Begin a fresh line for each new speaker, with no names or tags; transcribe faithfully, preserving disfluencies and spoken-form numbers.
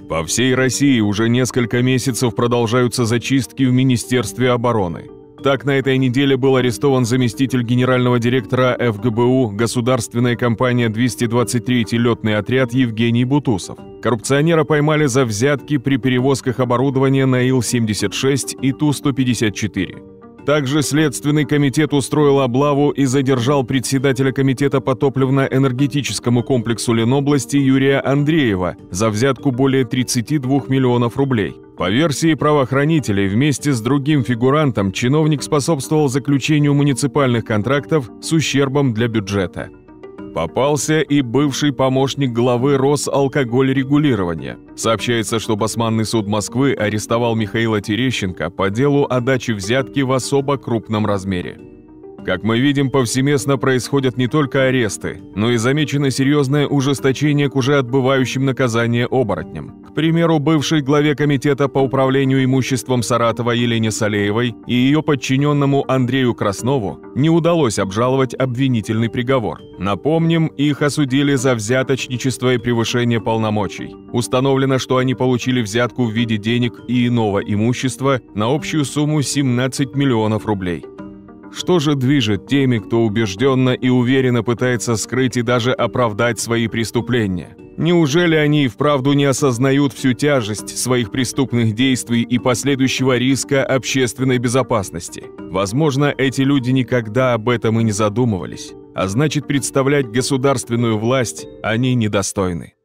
По всей России уже несколько месяцев продолжаются зачистки в Министерстве обороны. Так, на этой неделе был арестован заместитель генерального директора эф гэ бэ у «Государственная компания двести двадцать третий летный отряд» Евгений Бутусов. Коррупционера поймали за взятки при перевозках оборудования на ил семьдесят шесть и ту сто пятьдесят четыре. Также Следственный комитет устроил облаву и задержал председателя комитета по топливно-энергетическому комплексу Ленобласти Юрия Андреева за взятку более тридцати двух миллионов рублей. По версии правоохранителей, вместе с другим фигурантом чиновник способствовал заключению муниципальных контрактов с ущербом для бюджета. Попался и бывший помощник главы Росалкогольрегулирования. Сообщается, что Басманный суд Москвы арестовал Михаила Терещенко по делу о даче взятки в особо крупном размере. Как мы видим, повсеместно происходят не только аресты, но и замечено серьезное ужесточение к уже отбывающим наказание оборотням. К примеру, бывшей главе комитета по управлению имуществом Саратова Елене Салеевой и ее подчиненному Андрею Краснову не удалось обжаловать обвинительный приговор. Напомним, их осудили за взяточничество и превышение полномочий. Установлено, что они получили взятку в виде денег и иного имущества на общую сумму семнадцать миллионов рублей. Что же движет теми, кто убежденно и уверенно пытается скрыть и даже оправдать свои преступления? Неужели они и вправду не осознают всю тяжесть своих преступных действий и последующего риска общественной безопасности? Возможно, эти люди никогда об этом и не задумывались, а значит, представлять государственную власть они недостойны.